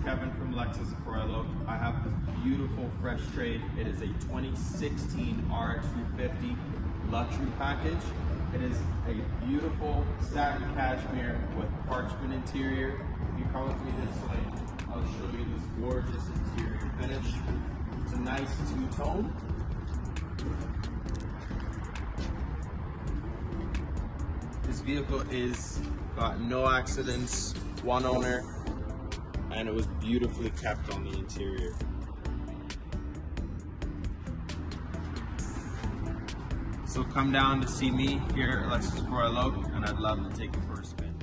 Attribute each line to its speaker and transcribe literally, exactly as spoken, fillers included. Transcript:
Speaker 1: Kevin from Lexus of Royal Oak. I have this beautiful fresh trade. It is a twenty sixteen R X three fifty luxury package. It is a beautiful satin cashmere with parchment interior. If you come with me this way, I'll show you this gorgeous interior finish. It's a nice two-tone. This vehicle is got no accidents, one owner, and it was beautifully kept on the interior. So come down to see me here at Lexus of Royal Oak, and I'd love to take you for a spin.